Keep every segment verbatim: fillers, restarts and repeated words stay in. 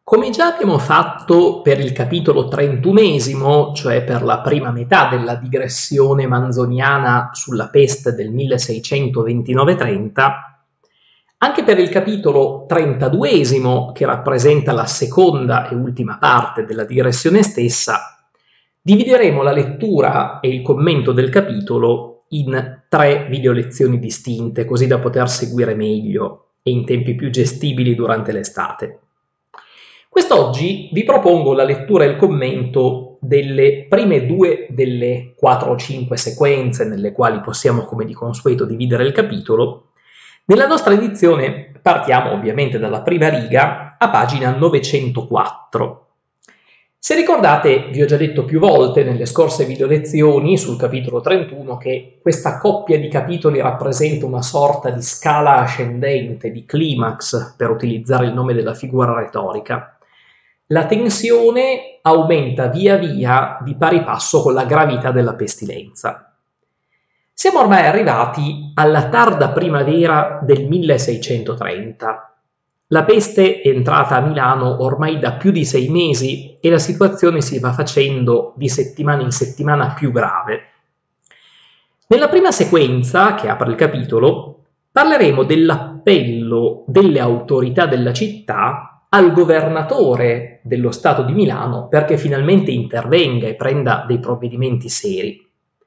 Come già abbiamo fatto per il capitolo trentunesimo, cioè per la prima metà della digressione manzoniana sulla peste del milleseicentoventinove trenta, anche per il capitolo trentaduesimo, che rappresenta la seconda e ultima parte della digressione stessa, divideremo la lettura e il commento del capitolo in tre video lezioni distinte, così da poter seguire meglio e in tempi più gestibili durante l'estate. Quest'oggi vi propongo la lettura e il commento delle prime due delle quattro o cinque sequenze nelle quali possiamo, come di consueto, dividere il capitolo. Nella nostra edizione partiamo ovviamente dalla prima riga a pagina novecentoquattro. Se ricordate, vi ho già detto più volte nelle scorse video lezioni sul capitolo trentuno che questa coppia di capitoli rappresenta una sorta di scala ascendente, di climax, per utilizzare il nome della figura retorica. La tensione aumenta via via di pari passo con la gravità della pestilenza. Siamo ormai arrivati alla tarda primavera del milleseicentotrenta. La peste è entrata a Milano ormai da più di sei mesi e la situazione si va facendo di settimana in settimana più grave. Nella prima sequenza, che apre il capitolo, parleremo dell'appello delle autorità della città al governatore dello Stato di Milano perché finalmente intervenga e prenda dei provvedimenti seri.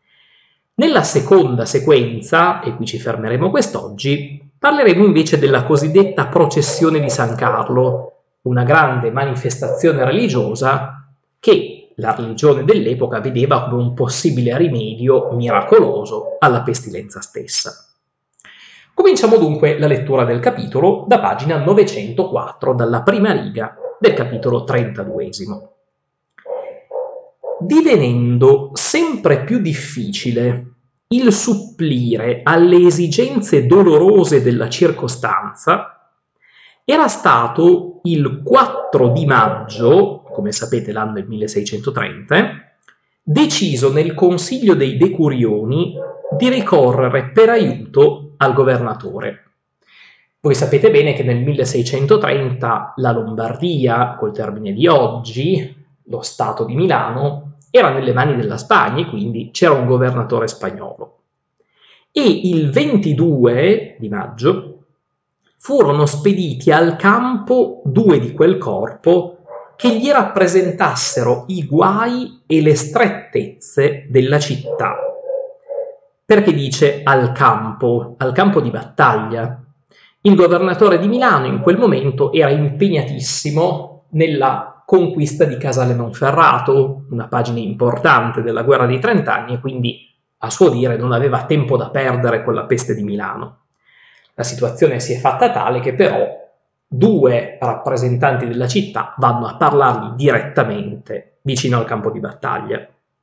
Nella seconda sequenza, e qui ci fermeremo quest'oggi, parleremo invece della cosiddetta processione di San Carlo, una grande manifestazione religiosa che la religione dell'epoca vedeva come un possibile rimedio miracoloso alla pestilenza stessa. Cominciamo dunque la lettura del capitolo da pagina novecentoquattro, dalla prima riga del capitolo trentaduesimo. Divenendo sempre più difficile il supplire alle esigenze dolorose della circostanza, era stato il quattro di maggio, come sapete l'anno è il milleseicentotrenta, deciso nel Consiglio dei Decurioni di ricorrere per aiuto al governatore. Voi sapete bene che nel milleseicentotrenta la Lombardia, col termine di oggi, lo Stato di Milano, era nelle mani della Spagna e quindi c'era un governatore spagnolo. E il ventidue di maggio furono spediti al campo due di quel corpo che gli rappresentassero i guai e le strettezze della città. Perché dice al campo, al campo di battaglia? Il governatore di Milano in quel momento era impegnatissimo nella conquista di Casale Monferrato, una pagina importante della guerra dei trent'anni, e quindi a suo dire non aveva tempo da perdere con la peste di Milano. La situazione si è fatta tale che però due rappresentanti della città vanno a parlargli direttamente vicino al campo di battaglia.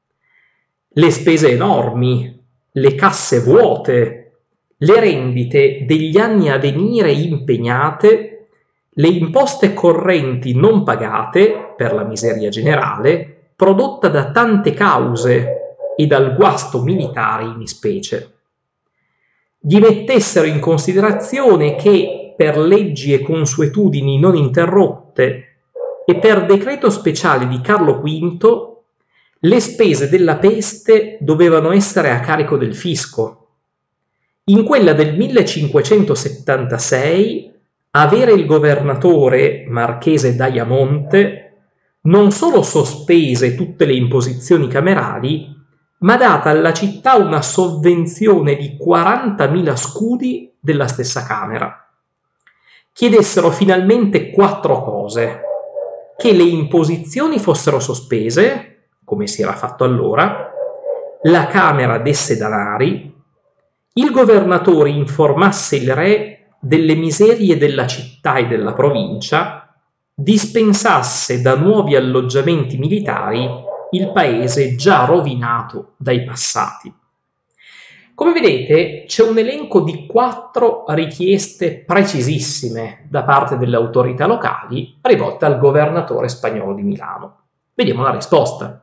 Le spese enormi, le casse vuote, le rendite degli anni a venire impegnate, le imposte correnti non pagate per la miseria generale, prodotta da tante cause e dal guasto militare in specie. Gli mettessero in considerazione che per leggi e consuetudini non interrotte e per decreto speciale di Carlo V le spese della peste dovevano essere a carico del fisco. In quella del millecinquecentosettantasei avere il governatore marchese d'Ajamonte non solo sospese tutte le imposizioni camerali, ma data alla città una sovvenzione di quarantamila scudi della stessa Camera. Chiedessero finalmente quattro cose: che le imposizioni fossero sospese, come si era fatto allora, la Camera desse danari, il governatore informasse il re delle miserie della città e della provincia, dispensasse da nuovi alloggiamenti militari il paese già rovinato dai passati. Come vedete, c'è un elenco di quattro richieste precisissime da parte delle autorità locali rivolte al governatore spagnolo di Milano. Vediamo la risposta.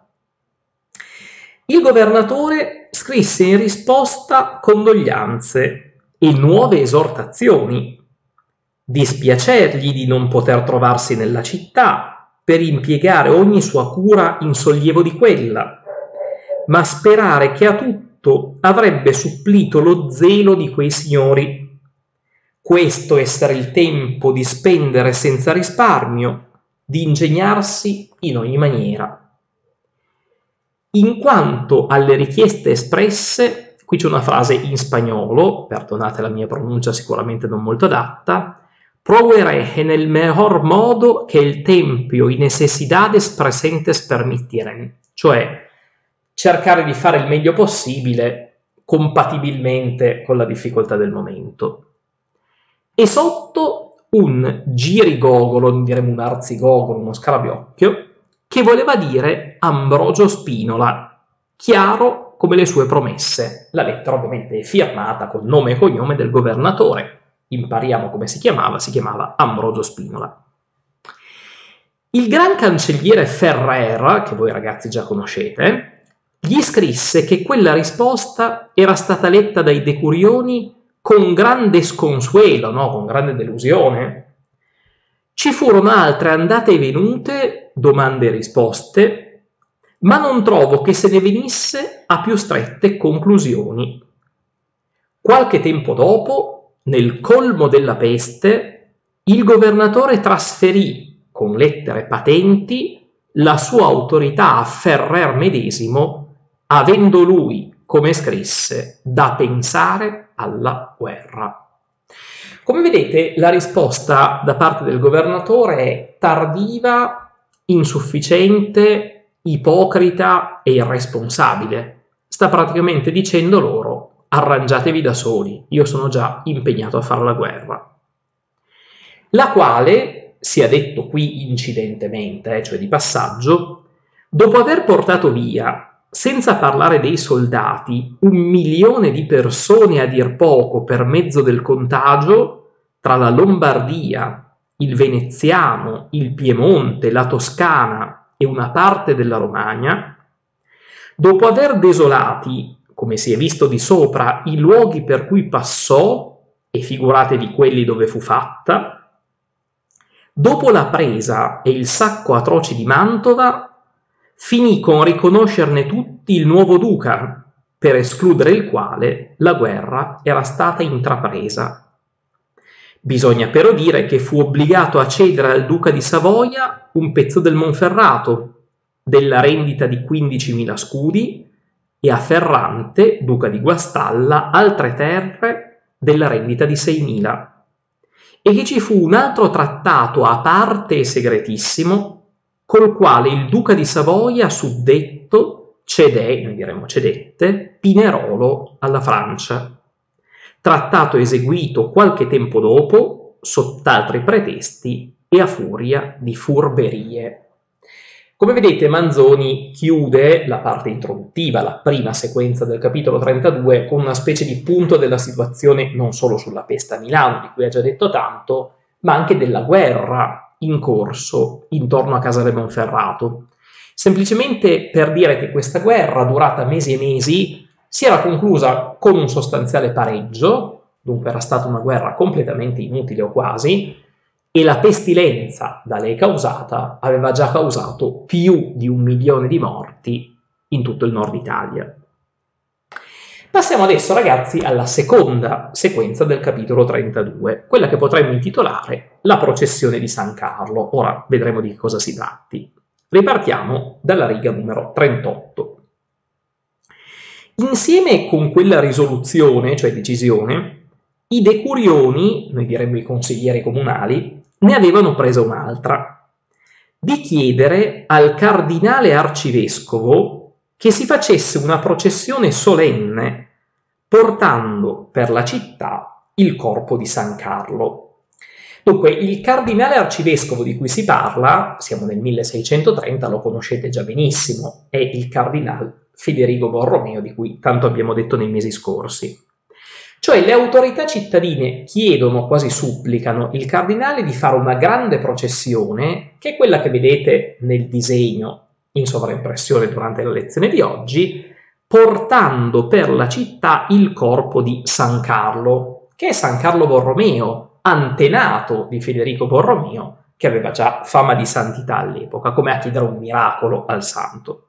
Il governatore scrisse in risposta condoglianze e nuove esortazioni. dispiacergli di non poter trovarsi nella città per impiegare ogni sua cura in sollievo di quella, ma sperare che a tutto avrebbe supplito lo zelo di quei signori. Questo essere il tempo di spendere senza risparmio, di ingegnarsi in ogni maniera. In quanto alle richieste espresse, qui c'è una frase in spagnolo, perdonate la mia pronuncia sicuramente non molto adatta, proveré en el mejor modo que el tempio y necesidades presentes permittieren, cioè cercare di fare il meglio possibile compatibilmente con la difficoltà del momento. E sotto un girigogolo, non diremo un arzigogolo, uno scarabiocchio, che voleva dire Ambrogio Spinola, chiaro come le sue promesse. La lettera ovviamente è firmata col nome e cognome del governatore. Impariamo come si chiamava, si chiamava Ambrogio Spinola. Il gran cancelliere Ferrer, che voi ragazzi già conoscete, gli scrisse che quella risposta era stata letta dai decurioni con grande sconsuelo, no? Con grande delusione. Ci furono altre andate e venute, domande e risposte, ma non trovo che se ne venisse a più strette conclusioni. Qualche tempo dopo, nel colmo della peste, il governatore trasferì, con lettere patenti, la sua autorità a Ferrer medesimo, avendo lui, come scrisse, da pensare alla guerra. Come vedete, la risposta da parte del governatore è tardiva, insufficiente, ipocrita e irresponsabile. Sta praticamente dicendo loro: arrangiatevi da soli, io sono già impegnato a fare la guerra. La quale, sia detto qui incidentemente, eh, cioè di passaggio, dopo aver portato via, senza parlare dei soldati, un milione di persone a dir poco per mezzo del contagio, tra la Lombardia, il Veneziano, il Piemonte, la Toscana e una parte della Romagna, dopo aver desolati, come si è visto di sopra, i luoghi per cui passò, e figuratevi quelli dove fu fatta, dopo la presa e il sacco atroci di Mantova, finì con riconoscerne tutti il nuovo duca, per escludere il quale la guerra era stata intrapresa. Bisogna però dire che fu obbligato a cedere al duca di Savoia un pezzo del Monferrato, della rendita di quindicimila scudi, e a Ferrante, duca di Guastalla, altre terre della rendita di seimila, e che ci fu un altro trattato a parte e segretissimo, col quale il duca di Savoia suddetto cedè, noi diremmo cedette, Pinerolo alla Francia. Trattato eseguito qualche tempo dopo, sott'altri pretesti e a furia di furberie. Come vedete, Manzoni chiude la parte introduttiva, la prima sequenza del capitolo trentadue, con una specie di punto della situazione non solo sulla peste a Milano, di cui ha già detto tanto, ma anche della guerra in corso intorno a Casale Monferrato. Semplicemente per dire che questa guerra, durata mesi e mesi, si era conclusa con un sostanziale pareggio, dunque era stata una guerra completamente inutile o quasi, e la pestilenza da lei causata aveva già causato più di un milione di morti in tutto il nord Italia. Passiamo adesso, ragazzi, alla seconda sequenza del capitolo trentadue, quella che potremmo intitolare La processione di San Carlo. Ora vedremo di cosa si tratti. Ripartiamo dalla riga numero trentotto. Insieme con quella risoluzione, cioè decisione, i decurioni, noi diremmo i consiglieri comunali, ne avevano presa un'altra, di chiedere al cardinale arcivescovo che si facesse una processione solenne portando per la città il corpo di San Carlo. Dunque, il cardinale arcivescovo di cui si parla, siamo nel milleseicentotrenta, lo conoscete già benissimo, è il cardinale Federigo Borromeo, di cui tanto abbiamo detto nei mesi scorsi. Cioè le autorità cittadine chiedono, quasi supplicano, il cardinale di fare una grande processione, che è quella che vedete nel disegno in sovraimpressione durante la lezione di oggi, portando per la città il corpo di San Carlo, che è San Carlo Borromeo, antenato di Federico Borromeo, che aveva già fama di santità all'epoca, come a chiedere un miracolo al santo.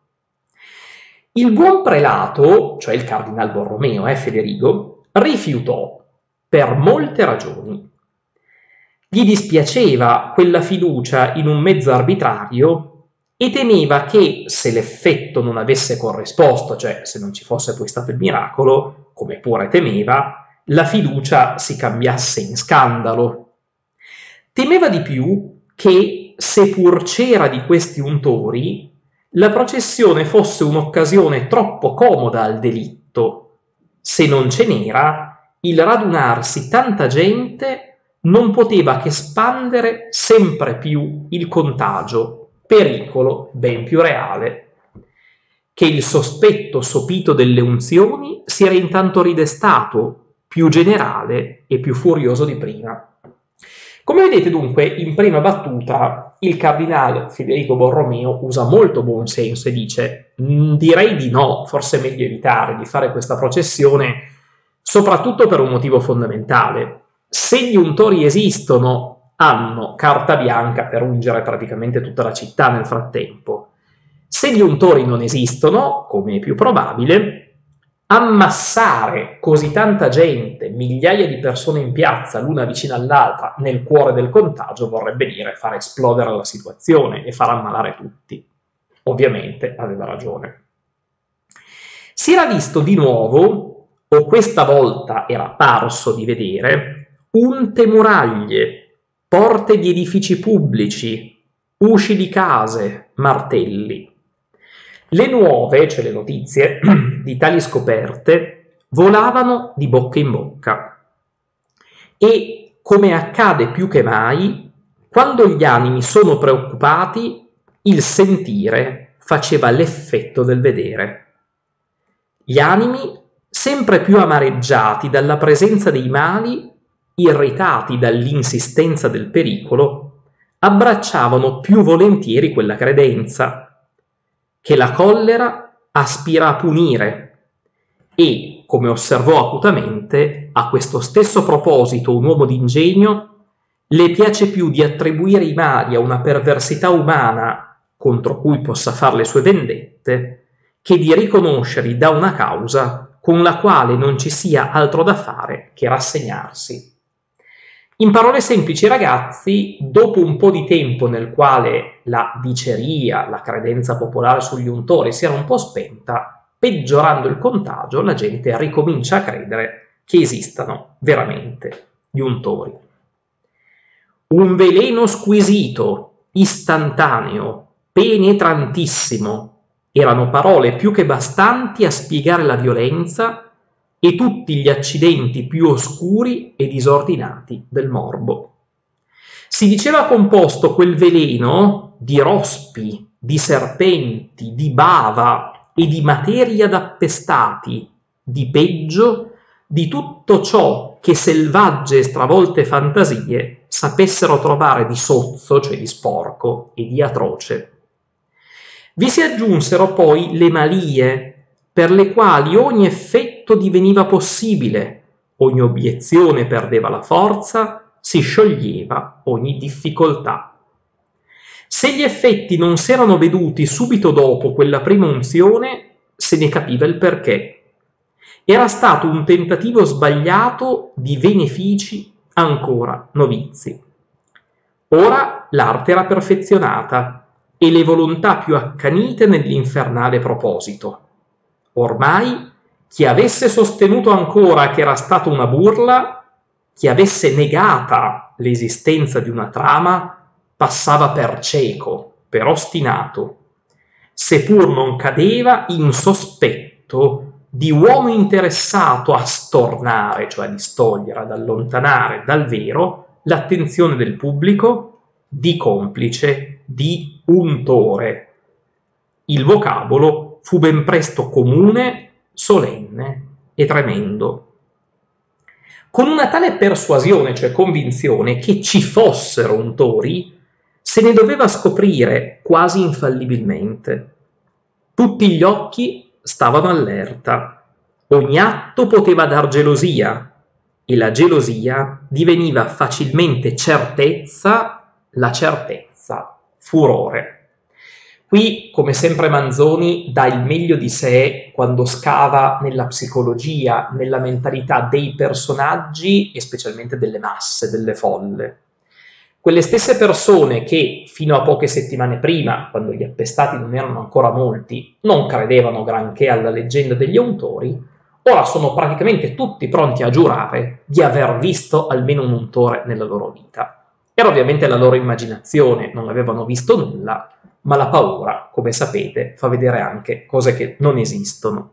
Il buon prelato, cioè il cardinal Borromeo, eh, Federico, rifiutò per molte ragioni. Gli dispiaceva quella fiducia in un mezzo arbitrario e temeva che, se l'effetto non avesse corrisposto, cioè se non ci fosse poi stato il miracolo, come pure temeva, la fiducia si cambiasse in scandalo. Temeva di più che, seppur c'era di questi untori, la processione fosse un'occasione troppo comoda al delitto. Se non ce n'era, il radunarsi tanta gente non poteva che spandere sempre più il contagio, pericolo ben più reale. Che il sospetto sopito delle unzioni si era intanto ridestato, più generale e più furioso di prima. Come vedete dunque, in prima battuta, il cardinale Federico Borromeo usa molto buon senso e dice: direi di no, forse è meglio evitare di fare questa processione, soprattutto per un motivo fondamentale. Se gli untori esistono, hanno carta bianca per ungere praticamente tutta la città nel frattempo. Se gli untori non esistono, come è più probabile, ammassare così tanta gente, migliaia di persone in piazza, l'una vicina all'altra, nel cuore del contagio, vorrebbe dire far esplodere la situazione e far ammalare tutti. Ovviamente aveva ragione. Si era visto di nuovo, o questa volta era parso di vedere, unte muraglie, porte di edifici pubblici, usci di case, martelli. Le nuove, cioè le notizie, di tali scoperte volavano di bocca in bocca e, come accade più che mai, quando gli animi sono preoccupati, il sentire faceva l'effetto del vedere. Gli animi, sempre più amareggiati dalla presenza dei mali, irritati dall'insistenza del pericolo, abbracciavano più volentieri quella credenza che la collera aspira a punire e, come osservò acutamente, a questo stesso proposito un uomo d'ingegno, le piace più di attribuire i mali a una perversità umana contro cui possa far le sue vendette, che di riconoscerli da una causa con la quale non ci sia altro da fare che rassegnarsi. In parole semplici, ragazzi, dopo un po' di tempo nel quale la diceria, la credenza popolare sugli untori si era un po' spenta, peggiorando il contagio, la gente ricomincia a credere che esistano veramente gli untori. Un veleno squisito, istantaneo, penetrantissimo, erano parole più che bastanti a spiegare la violenza e tutti gli accidenti più oscuri e disordinati del morbo. Si diceva composto quel veleno di rospi, di serpenti, di bava e di materia d'appestati, di peggio, di tutto ciò che selvagge e stravolte fantasie sapessero trovare di sozzo, cioè di sporco, e di atroce. Vi si aggiunsero poi le malie, per le quali ogni effetto diveniva possibile, ogni obiezione perdeva la forza, si scioglieva ogni difficoltà. Se gli effetti non s'erano veduti subito dopo quella prima unzione, se ne capiva il perché. Era stato un tentativo sbagliato di benefici ancora novizi. Ora l'arte era perfezionata e le volontà più accanite nell'infernale proposito. Ormai chi avesse sostenuto ancora che era stata una burla, chi avesse negata l'esistenza di una trama, passava per cieco, per ostinato, seppur non cadeva in sospetto di uomo interessato a stornare, cioè a distogliere, ad allontanare dal vero l'attenzione del pubblico, di complice, di untore. Il vocabolo fu ben presto comune, solenne e tremendo. Con una tale persuasione, cioè convinzione, che ci fossero untori, se ne doveva scoprire quasi infallibilmente. Tutti gli occhi stavano allerta, ogni atto poteva dar gelosia, e la gelosia diveniva facilmente certezza, la certezza furore. Qui, come sempre, Manzoni dà il meglio di sé quando scava nella psicologia, nella mentalità dei personaggi e specialmente delle masse, delle folle. Quelle stesse persone che fino a poche settimane prima, quando gli appestati non erano ancora molti, non credevano granché alla leggenda degli autori, ora sono praticamente tutti pronti a giurare di aver visto almeno un untore nella loro vita. Era ovviamente la loro immaginazione, non avevano visto nulla, ma la paura, come sapete, fa vedere anche cose che non esistono.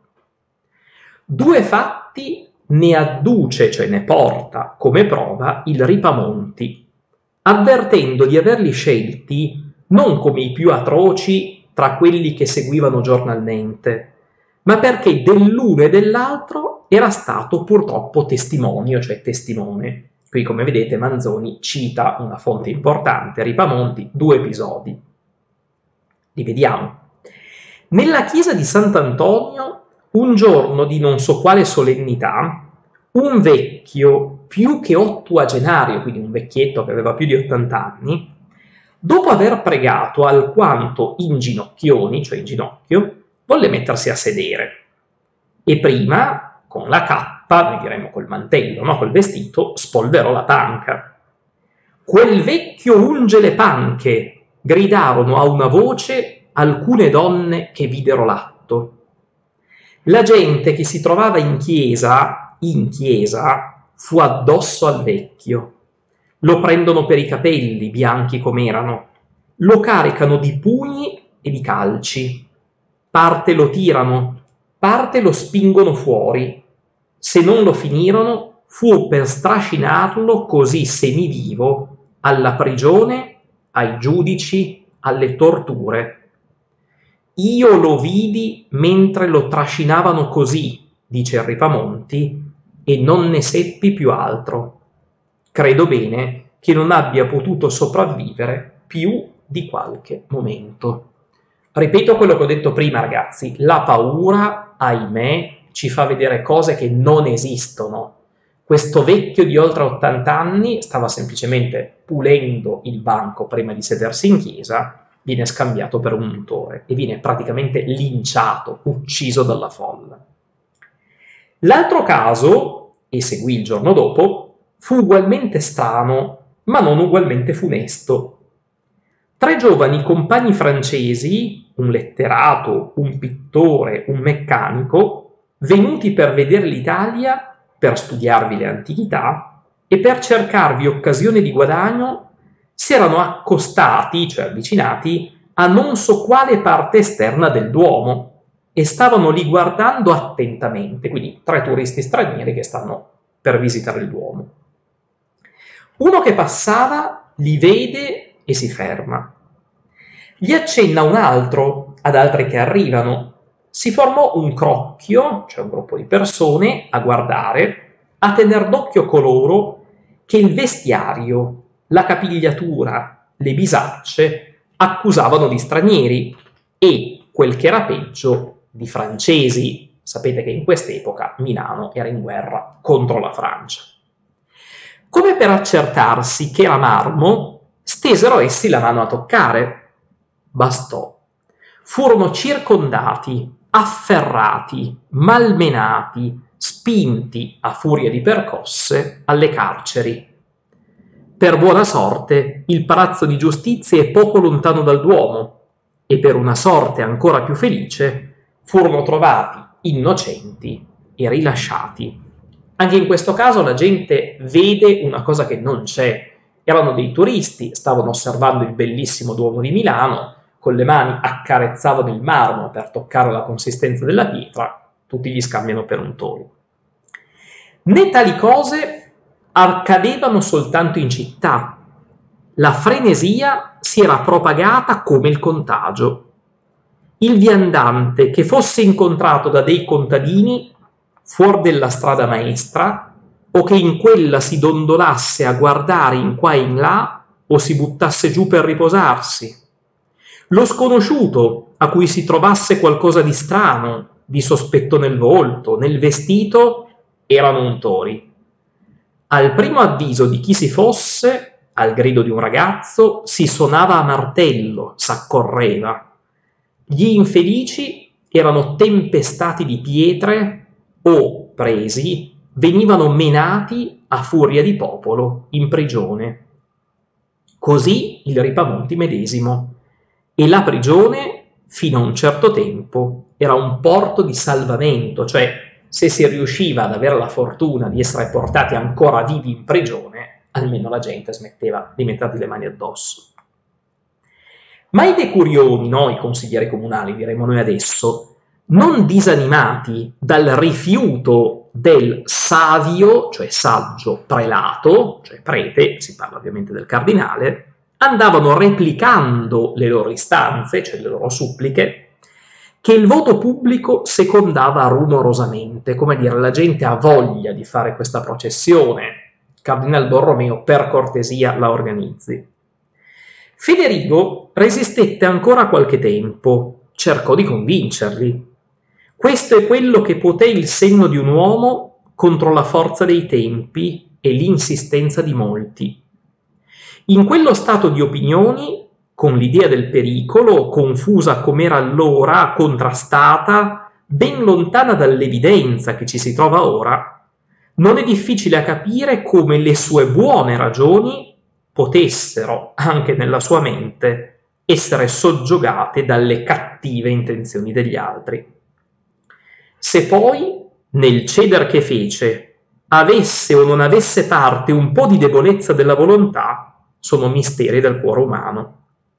Due fatti ne adduce, cioè ne porta come prova il Ripamonti, avvertendo di averli scelti non come i più atroci tra quelli che seguivano giornalmente, ma perché dell'uno e dell'altro era stato purtroppo testimonio, cioè testimone. Qui, come vedete, Manzoni cita una fonte importante, Ripamonti, due episodi. Li vediamo. Nella chiesa di Sant'Antonio, un giorno di non so quale solennità, un vecchio più che ottuagenario, quindi un vecchietto che aveva più di ottanta anni, dopo aver pregato alquanto in ginocchioni, cioè in ginocchio, volle mettersi a sedere. E prima, con la cappa, noi diremmo col mantello, no? Col vestito, spolverò la panca. Quel vecchio unge le panche, gridarono a una voce alcune donne che videro l'atto. La gente che si trovava in chiesa, in chiesa, fu addosso al vecchio. Lo prendono per i capelli, bianchi com'erano, lo caricano di pugni e di calci, parte lo tirano, parte lo spingono fuori. Se non lo finirono, fu per strascinarlo così semivivo alla prigione, ai giudici, alle torture. Io lo vidi mentre lo trascinavano così, dice Ripamonti, e non ne seppi più altro. Credo bene che non abbia potuto sopravvivere più di qualche momento. Ripeto quello che ho detto prima, ragazzi, la paura, ahimè, ci fa vedere cose che non esistono. Questo vecchio di oltre ottanta anni stava semplicemente pulendo il banco prima di sedersi in chiesa, viene scambiato per un untore e viene praticamente linciato, ucciso dalla folla. L'altro caso, e seguì il giorno dopo, fu ugualmente strano, ma non ugualmente funesto. Tre giovani compagni francesi, un letterato, un pittore, un meccanico, venuti per vedere l'Italia, per studiarvi le antichità e per cercarvi occasione di guadagno, si erano accostati, cioè avvicinati, a non so quale parte esterna del Duomo e stavano lì guardando attentamente, quindi tre turisti stranieri che stanno per visitare il Duomo. Uno che passava li vede e si ferma. Gli accenna un altro, ad altri che arrivano. Si formò un crocchio, cioè un gruppo di persone, a guardare, a tener d'occhio coloro che il vestiario, la capigliatura, le bisacce accusavano di stranieri e, quel che era peggio, di francesi. Sapete che in quest'epoca Milano era in guerra contro la Francia. Come per accertarsi che era marmo, stesero essi la mano a toccare. Bastò. Furono circondati, afferrati, malmenati, spinti a furia di percosse alle carceri. Per buona sorte il palazzo di giustizia è poco lontano dal Duomo e per una sorte ancora più felice furono trovati innocenti e rilasciati. Anche in questo caso la gente vede una cosa che non c'è. Erano dei turisti, stavano osservando il bellissimo Duomo di Milano, con le mani accarezzavano il marmo per toccare la consistenza della pietra, tutti gli scambiano per untori. Né tali cose accadevano soltanto in città. La frenesia si era propagata come il contagio. Il viandante che fosse incontrato da dei contadini fuori della strada maestra, o che in quella si dondolasse a guardare in qua e in là, o si buttasse giù per riposarsi. Lo sconosciuto, a cui si trovasse qualcosa di strano, di sospetto nel volto, nel vestito, erano untori. Al primo avviso di chi si fosse, al grido di un ragazzo, si suonava a martello, s'accorreva. Gli infelici erano tempestati di pietre o, presi, venivano menati a furia di popolo in prigione. Così il Ripamonti medesimo, e la prigione, fino a un certo tempo, era un porto di salvamento, cioè se si riusciva ad avere la fortuna di essere portati ancora vivi in prigione, almeno la gente smetteva di metterti le mani addosso. Ma i decurioni, no, i consiglieri comunali, diremmo noi adesso, non disanimati dal rifiuto del savio, cioè saggio, prelato, cioè prete, si parla ovviamente del cardinale, andavano replicando le loro istanze, cioè le loro suppliche, che il voto pubblico secondava rumorosamente, come dire, la gente ha voglia di fare questa processione, Cardinal Borromeo per cortesia la organizzi. Federigo resistette ancora qualche tempo, cercò di convincerli. Questo è quello che poté il senno di un uomo contro la forza dei tempi e l'insistenza di molti. In quello stato di opinioni, con l'idea del pericolo, confusa com'era allora, contrastata, ben lontana dall'evidenza che ci si trova ora, non è difficile a capire come le sue buone ragioni potessero, anche nella sua mente, essere soggiogate dalle cattive intenzioni degli altri. Se poi, nel ceder che fece, avesse o non avesse parte un po' di debolezza della volontà, sono misteri del cuore umano.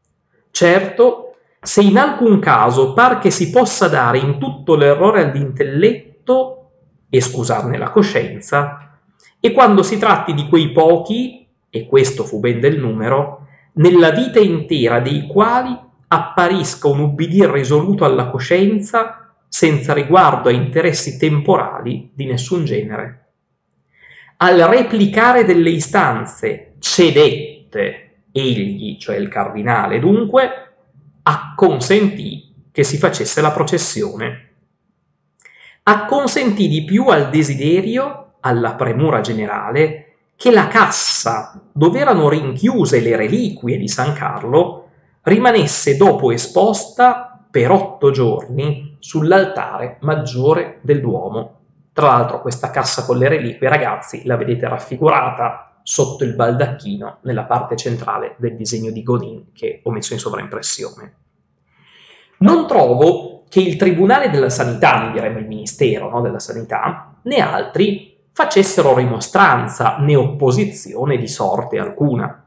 Certo, se in alcun caso par che si possa dare in tutto l'errore all'intelletto e scusarne la coscienza, e quando si tratti di quei pochi, e questo fu ben del numero, nella vita intera dei quali apparisca un ubbidir risoluto alla coscienza senza riguardo a interessi temporali di nessun genere. Al replicare delle istanze cedette egli, cioè il cardinale, dunque, acconsentì che si facesse la processione. Acconsentì di più al desiderio, alla premura generale, che la cassa, dove erano rinchiuse le reliquie di San Carlo, rimanesse dopo esposta per otto giorni sull'altare maggiore del Duomo. Tra l'altro questa cassa con le reliquie, ragazzi, la vedete raffigurata sotto il baldacchino nella parte centrale del disegno di Godin che ho messo in sovraimpressione. Non trovo che il Tribunale della Sanità, diremmo il Ministero, no, della Sanità, né altri facessero rimostranza né opposizione di sorte alcuna.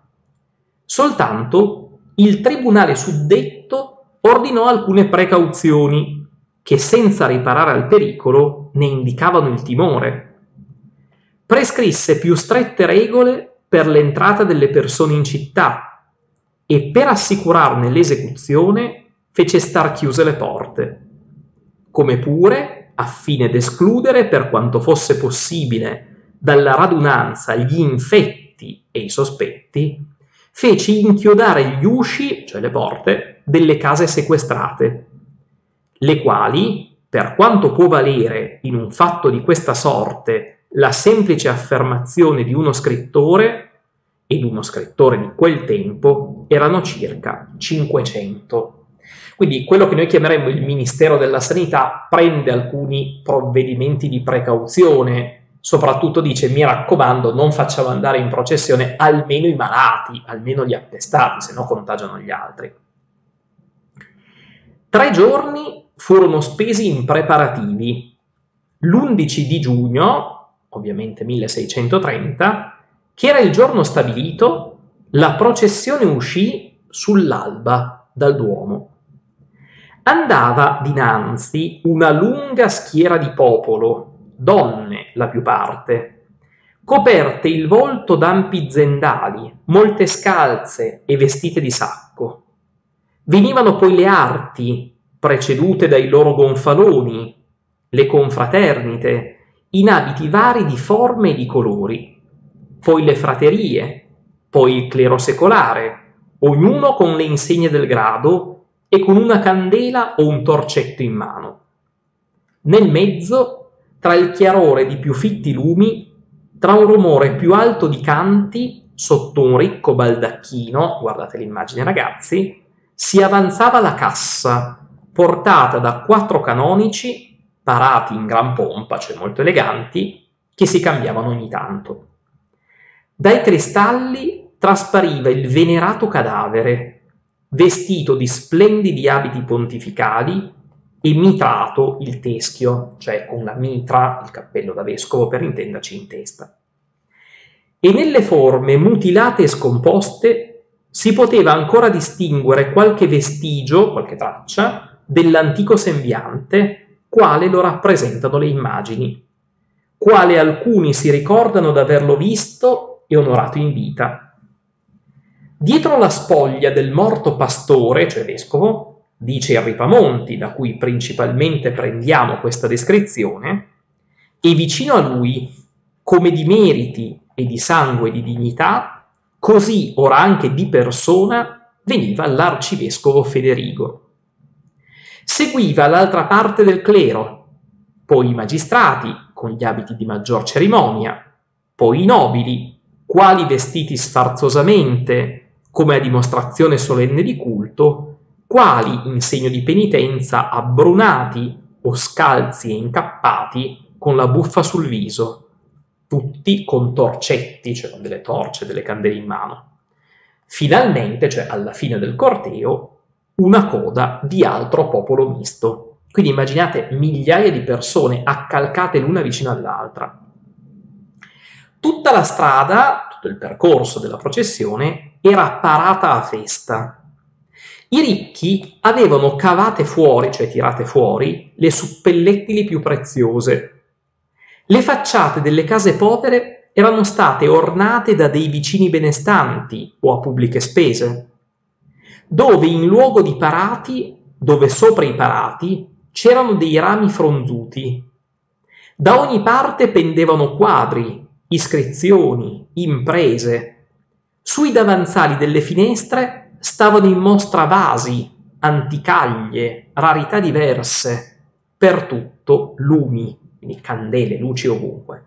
Soltanto il Tribunale suddetto ordinò alcune precauzioni che senza riparare al pericolo ne indicavano il timore. Prescrisse più strette regole per l'entrata delle persone in città e per assicurarne l'esecuzione fece star chiuse le porte, come pure, a fine d'escludere per quanto fosse possibile dalla radunanza gli infetti e i sospetti, fece inchiodare gli usci, cioè le porte, delle case sequestrate, le quali, per quanto può valere in un fatto di questa sorte la semplice affermazione di uno scrittore, ed uno scrittore di quel tempo, erano circa cinquecento. Quindi quello che noi chiameremmo il Ministero della Sanità prende alcuni provvedimenti di precauzione, soprattutto dice: mi raccomando, non facciamo andare in processione almeno i malati, almeno gli attestati, se no contagiano gli altri. Tre giorni furono spesi in preparativi. L'undici di giugno, ovviamente milleseicentotrenta, che era il giorno stabilito, la processione uscì sull'alba dal Duomo. Andava dinanzi una lunga schiera di popolo, donne la più parte, coperte il volto d'ampi zendali, molte scalze e vestite di sacco. Venivano poi le arti, precedute dai loro gonfaloni, le confraternite, in abiti vari di forme e di colori, poi le fraterie, poi il clero secolare, ognuno con le insegne del grado e con una candela o un torcetto in mano. Nel mezzo, tra il chiarore di più fitti lumi, tra un rumore più alto di canti, sotto un ricco baldacchino, guardate l'immagine ragazzi, si avanzava la cassa, portata da quattro canonici, parati in gran pompa, cioè molto eleganti, che si cambiavano ogni tanto. Dai cristalli traspariva il venerato cadavere, vestito di splendidi abiti pontificali e mitrato il teschio, cioè con la mitra, il cappello da vescovo per intenderci, in testa. E nelle forme mutilate e scomposte si poteva ancora distinguere qualche vestigio, qualche traccia, dell'antico sembiante, quale lo rappresentano le immagini, quale alcuni si ricordano d'averlo visto e onorato in vita. Dietro la spoglia del morto pastore, cioè vescovo, dice il Ripamonti, da cui principalmente prendiamo questa descrizione, e vicino a lui, come di meriti e di sangue e di dignità, così ora anche di persona, veniva l'arcivescovo Federigo. Seguiva l'altra parte del clero, poi i magistrati, con gli abiti di maggior cerimonia, poi i nobili, quali vestiti sfarzosamente, come a dimostrazione solenne di culto, quali in segno di penitenza abbrunati o scalzi e incappati con la buffa sul viso, tutti con torcetti, cioè con delle torce, delle candele in mano. Finalmente, cioè alla fine del corteo, una coda di altro popolo misto. Quindi immaginate migliaia di persone accalcate l'una vicino all'altra. Tutta la strada, tutto il percorso della processione, era parata a festa. I ricchi avevano cavate fuori, cioè tirate fuori, le suppellettili più preziose. Le facciate delle case povere erano state ornate da dei vicini benestanti o a pubbliche spese, dove in luogo di parati, dove sopra i parati, c'erano dei rami fronzuti. Da ogni parte pendevano quadri, iscrizioni, imprese. Sui davanzali delle finestre stavano in mostra vasi, anticaglie, rarità diverse, per tutto lumi, quindi candele, luci ovunque.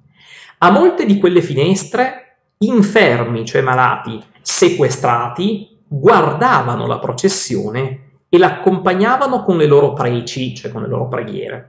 A molte di quelle finestre, infermi, cioè malati, sequestrati, guardavano la processione e l'accompagnavano con le loro preci, cioè con le loro preghiere.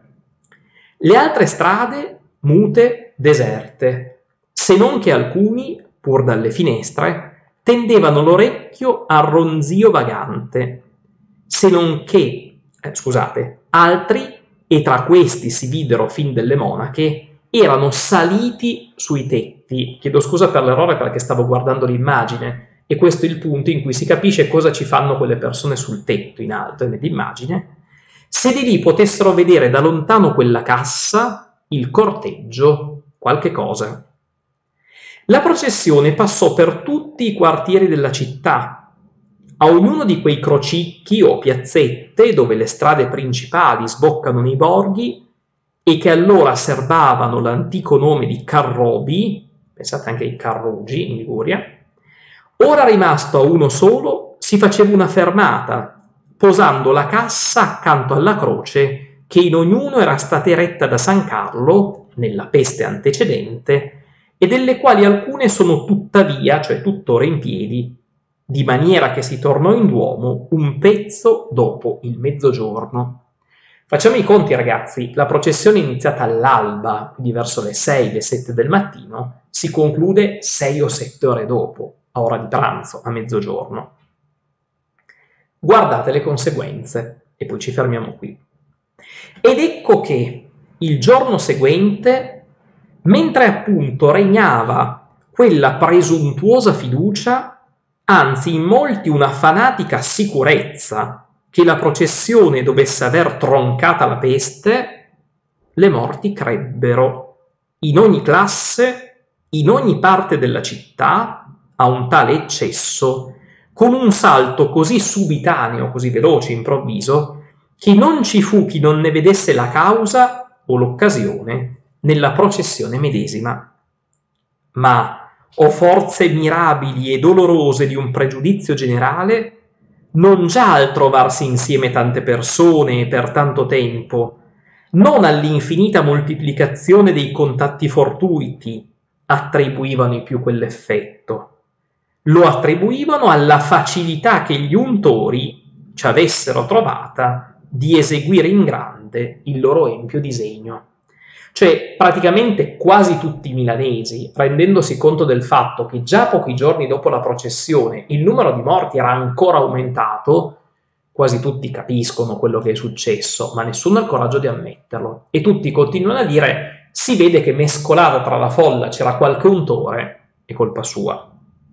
Le altre strade, mute, deserte, se non che alcuni, pur dalle finestre, tendevano l'orecchio al ronzio vagante, se non che, eh, scusate, altri, e tra questi si videro fin delle monache, erano saliti sui tetti. Chiedo scusa per l'errore perché stavo guardando l'immagine, e questo è il punto in cui si capisce cosa ci fanno quelle persone sul tetto in alto nell'immagine, se di lì potessero vedere da lontano quella cassa, il corteggio, qualche cosa. La processione passò per tutti i quartieri della città. A ognuno di quei crocicchi o piazzette dove le strade principali sboccano nei borghi e che allora serbavano l'antico nome di Carrobi, pensate anche ai Carrugi in Liguria, ora rimasto a uno solo, si faceva una fermata, posando la cassa accanto alla croce che in ognuno era stata eretta da San Carlo nella peste antecedente, e delle quali alcune sono tuttavia, cioè tuttora in piedi, di maniera che si tornò in Duomo un pezzo dopo il mezzogiorno. Facciamo i conti ragazzi, la processione è iniziata all'alba, quindi verso le sei, le sette del mattino, si conclude sei o sette ore dopo, a ora di pranzo, a mezzogiorno. Guardate le conseguenze, e poi ci fermiamo qui. Ed ecco che il giorno seguente, mentre appunto regnava quella presuntuosa fiducia, anzi in molti una fanatica sicurezza che la processione dovesse aver troncata la peste, le morti crebbero in ogni classe, in ogni parte della città, a un tale eccesso, con un salto così subitaneo, così veloce, improvviso, che non ci fu chi non ne vedesse la causa o l'occasione nella processione medesima. Ma, o forze mirabili e dolorose di un pregiudizio generale, non già al trovarsi insieme tante persone e per tanto tempo, non all'infinita moltiplicazione dei contatti fortuiti, attribuivano i più quell'effetto? Lo attribuivano alla facilità che gli untori ci avessero trovata di eseguire in grande il loro empio disegno. Cioè, praticamente quasi tutti i milanesi, rendendosi conto del fatto che già pochi giorni dopo la processione il numero di morti era ancora aumentato, quasi tutti capiscono quello che è successo, ma nessuno ha il coraggio di ammetterlo. E tutti continuano a dire: si vede che mescolata tra la folla c'era qualche untore, è colpa sua.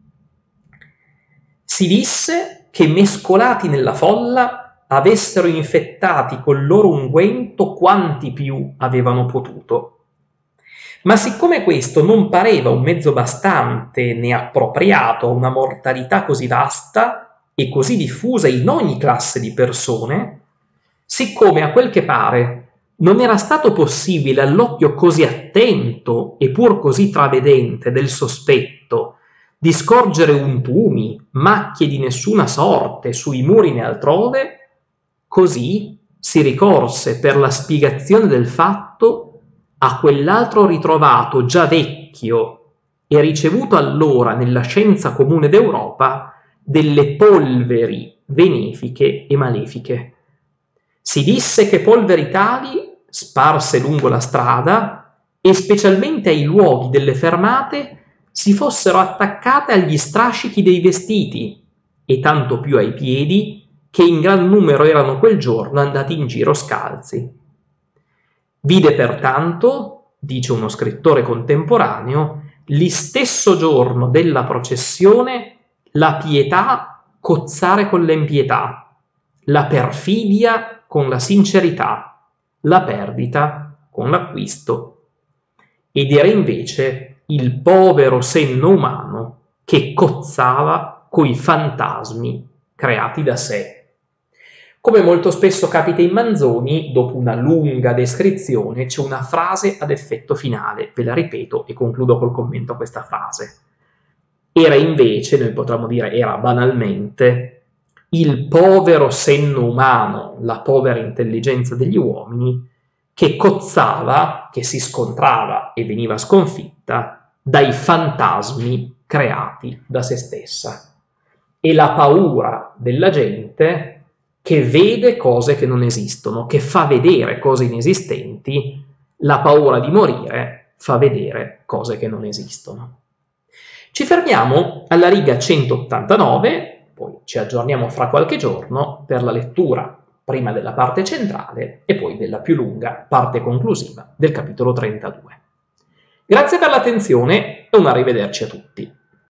Si disse che mescolati nella folla avessero infettati col loro unguento quanti più avevano potuto. Ma siccome questo non pareva un mezzo bastante né appropriato a una mortalità così vasta e così diffusa in ogni classe di persone, siccome a quel che pare non era stato possibile all'occhio così attento e pur così travedente del sospetto di scorgere untumi, macchie di nessuna sorte sui muri né altrove, così si ricorse per la spiegazione del fatto a quell'altro ritrovato già vecchio e ricevuto allora nella scienza comune d'Europa delle polveri benefiche e malefiche. Si disse che polveri tali, sparse lungo la strada e specialmente ai luoghi delle fermate, si fossero attaccate agli strascichi dei vestiti e tanto più ai piedi, che in gran numero erano quel giorno andati in giro scalzi. Vide pertanto, dice uno scrittore contemporaneo, l'istesso giorno della processione la pietà cozzare con l'empietà, la perfidia con la sincerità, la perdita con l'acquisto. Ed era invece il povero senno umano che cozzava coi fantasmi creati da sé. Come molto spesso capita in Manzoni, dopo una lunga descrizione c'è una frase ad effetto finale, ve la ripeto e concludo col commento a questa frase. Era invece, noi potremmo dire era banalmente, il povero senno umano, la povera intelligenza degli uomini, che cozzava, che si scontrava e veniva sconfitta dai fantasmi creati da se stessa. E la paura della gente che vede cose che non esistono, che fa vedere cose inesistenti, la paura di morire fa vedere cose che non esistono. Ci fermiamo alla riga centottantanove, poi ci aggiorniamo fra qualche giorno per la lettura prima della parte centrale e poi della più lunga parte conclusiva del capitolo trentadue. Grazie per l'attenzione e un arrivederci a tutti.